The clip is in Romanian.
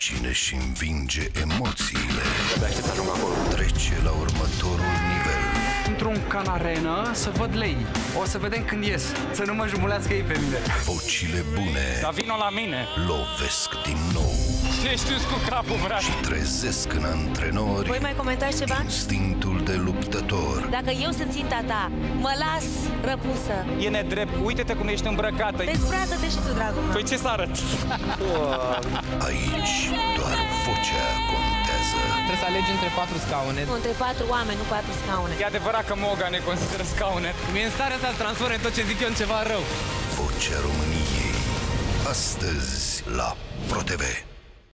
Cine-și învinge emoțiile trece la următorul nivel. Într-un can arenă să văd lei. O să vedem când ies. Să nu mă jumulească ei pe mine. Vocile bune Dar vino la mine. lovesc din nou Ce știu cu capul, frate? și trezesc în antrenori Voi mai comentați ceva? instinctul de luptător. Dacă eu sunt ținta ta, mă las răpusă. E nedrept. Uite-te cum ești îmbrăcată. Dezbracă-te și tu, dragul meu. Păi ce să arăt? Aici doar vocea contează. Trebuie să alegi între 4 scaune. Între 4 oameni, nu 4 scaune. E adevărat că Moga ne consideră scaune. E în stare să transforme tot ce zic eu în ceva rău. Vocea României astăzi la ProTV.